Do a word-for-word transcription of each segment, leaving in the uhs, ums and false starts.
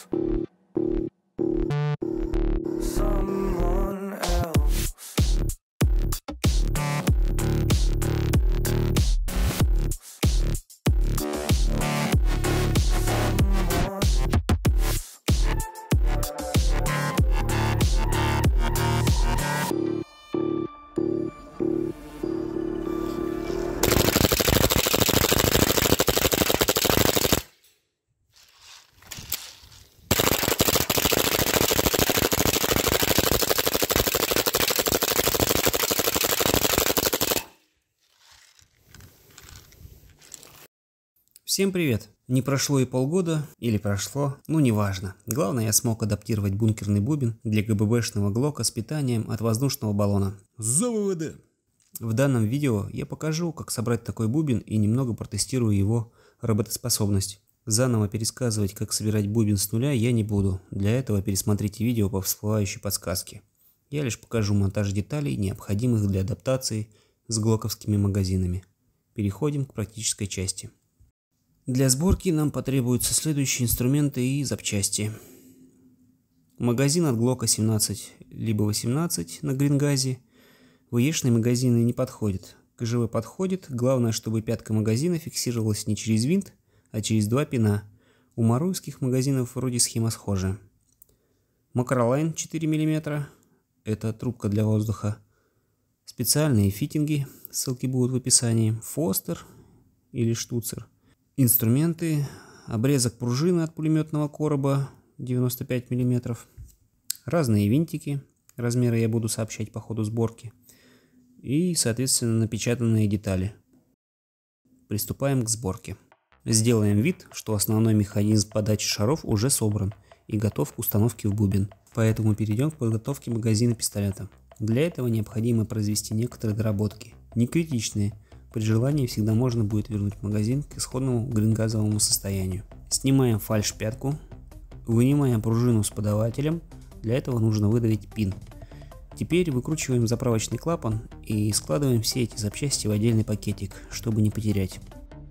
Someone else. Всем привет! Не прошло и полгода, или прошло, ну неважно. Главное, я смог адаптировать бункерный бубен для ГББшного глока с питанием от воздушного баллона. За ВВД! В данном видео я покажу, как собрать такой бубен и немного протестирую его работоспособность. Заново пересказывать, как собирать бубен с нуля, я не буду. Для этого пересмотрите видео по всплывающей подсказке. Я лишь покажу монтаж деталей, необходимых для адаптации с глоковскими магазинами. Переходим к практической части. Для сборки нам потребуются следующие инструменты и запчасти. Магазин от Глока семнадцать либо восемнадцать на грингазе. ВЕшные магазины не подходят. КЖВ подходит, главное, чтобы пятка магазина фиксировалась не через винт, а через два пина. У маруйских магазинов вроде схема схожа. Макролайн четыре миллиметра. Это трубка для воздуха. Специальные фитинги, ссылки будут в описании. Фостер или штуцер. Инструменты, обрезок пружины от пулеметного короба девяносто пять миллиметров, разные винтики, размеры я буду сообщать по ходу сборки, и, соответственно, напечатанные детали. Приступаем к сборке. Сделаем вид, что основной механизм подачи шаров уже собран и готов к установке в бубен, поэтому перейдем к подготовке магазина пистолета. Для этого необходимо произвести некоторые доработки, не критичные. При желании всегда можно будет вернуть магазин к исходному грингазовому состоянию. Снимаем фальш-пятку, вынимаем пружину с подавателем, для этого нужно выдавить пин. Теперь выкручиваем заправочный клапан и складываем все эти запчасти в отдельный пакетик, чтобы не потерять.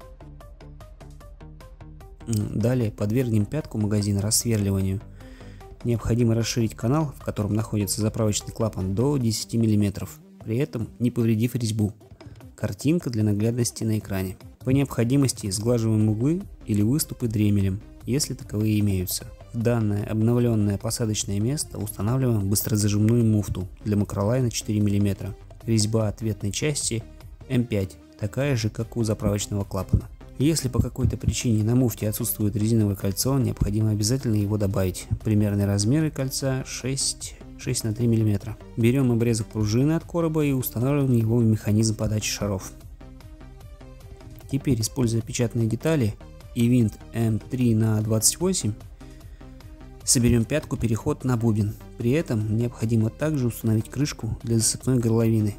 Далее подвергнем пятку магазина рассверливанию. Необходимо расширить канал, в котором находится заправочный клапан, до десяти миллиметров, при этом не повредив резьбу. Картинка для наглядности на экране. По необходимости сглаживаем углы или выступы дремелем, если таковые имеются. В данное обновленное посадочное место устанавливаем быстрозажимную муфту для макролайна четыре миллиметра. Резьба ответной части эм пять, такая же, как у заправочного клапана. Если по какой-то причине на муфте отсутствует резиновое кольцо, необходимо обязательно его добавить. Примерные размеры кольца шесть на три миллиметра. Берем обрезок пружины от короба и устанавливаем его в механизм подачи шаров. Теперь, используя печатные детали и винт эм три на двадцать восемь, соберем пятку переход на бубен. При этом необходимо также установить крышку для засыпной горловины.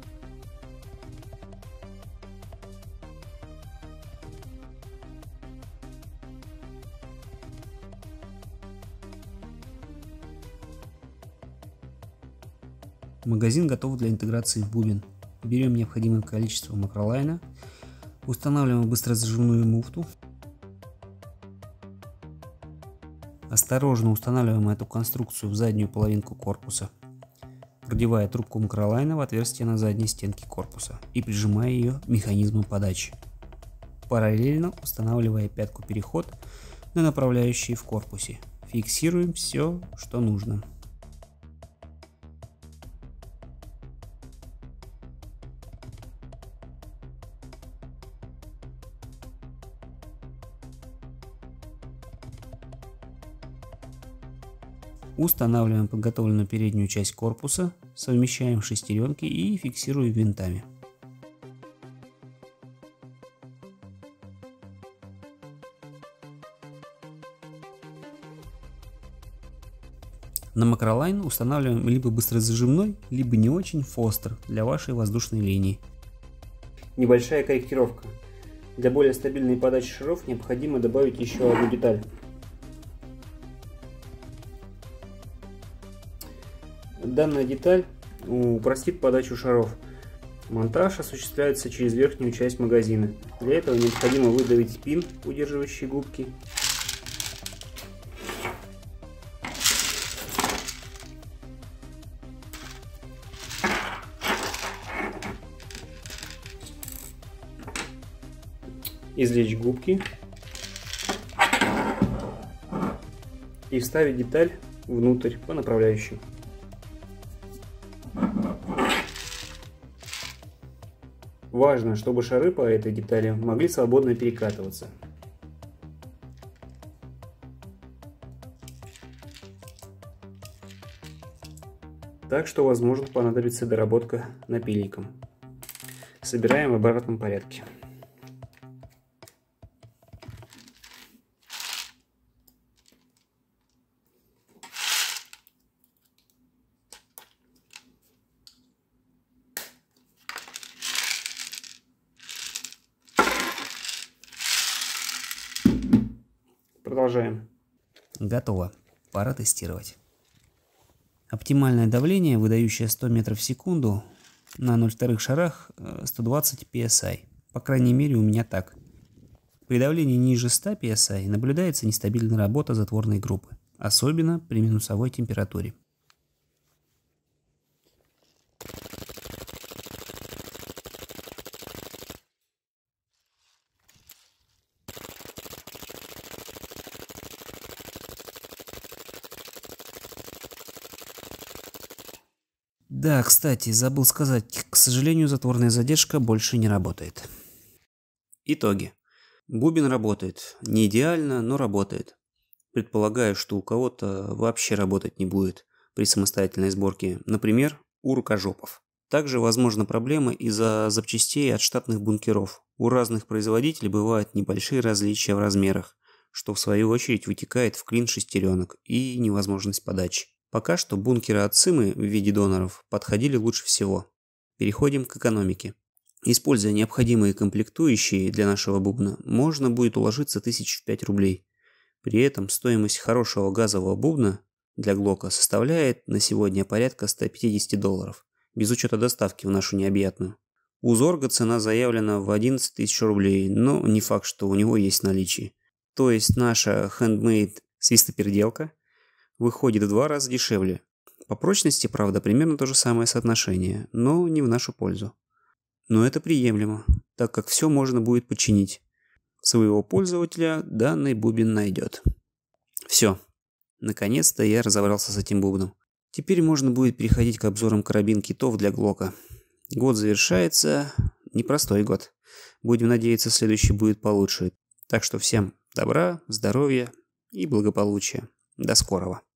Магазин готов для интеграции в бубен. Берем необходимое количество макролайна, устанавливаем быстрозажимную муфту. Осторожно устанавливаем эту конструкцию в заднюю половинку корпуса, продевая трубку макролайна в отверстие на задней стенке корпуса и прижимая ее к механизму подачи. Параллельно устанавливая пятку переход на направляющие в корпусе. Фиксируем все, что нужно. Устанавливаем подготовленную переднюю часть корпуса, совмещаем шестеренки и фиксируем винтами. На макролайн устанавливаем либо быстрозажимной, либо не очень фостер для вашей воздушной линии. Небольшая корректировка. Для более стабильной подачи шаров необходимо добавить еще одну деталь. Данная деталь упростит подачу шаров. Монтаж осуществляется через верхнюю часть магазина. Для этого необходимо выдавить пин, удерживающий губки. извлечь губки и вставить деталь внутрь по направляющей. Важно, чтобы шары по этой детали могли свободно перекатываться. Так что, возможно, понадобится доработка напильником. Собираем в обратном порядке. Продолжаем. Готово. Пора тестировать. Оптимальное давление, выдающее сто метров в секунду, на ноль вторых шарах сто двадцать пи эс ай. По крайней мере, у меня так. При давлении ниже ста пи эс ай наблюдается нестабильная работа затворной группы, особенно при минусовой температуре. Да, кстати, забыл сказать, к сожалению, затворная задержка больше не работает. Итоги. Бубен работает. Не идеально, но работает. Предполагаю, что у кого-то вообще работать не будет при самостоятельной сборке. Например, у рукожопов. Также возможна проблема из-за запчастей от штатных бункеров. У разных производителей бывают небольшие различия в размерах, что в свою очередь вытекает в клин шестеренок и невозможность подачи. Пока что бункеры от Цимы в виде доноров подходили лучше всего. Переходим к экономике. Используя необходимые комплектующие для нашего бубна, можно будет уложиться тысяч в пять рублей. При этом стоимость хорошего газового бубна для Глока составляет на сегодня порядка ста пятидесяти долларов, без учета доставки в нашу необъятную. У Зорга цена заявлена в одиннадцать тысяч рублей, но не факт, что у него есть наличие. То есть наша handmade свистоперделка выходит в два раза дешевле. По прочности, правда, примерно то же самое соотношение, но не в нашу пользу. Но это приемлемо, так как все можно будет починить. Своего пользователя данный бубен найдет. Все. Наконец-то я разобрался с этим бубном. Теперь можно будет переходить к обзорам карабин китов для Глока. Год завершается. Непростой год. Будем надеяться, следующий будет получше. Так что всем добра, здоровья и благополучия. До скорого.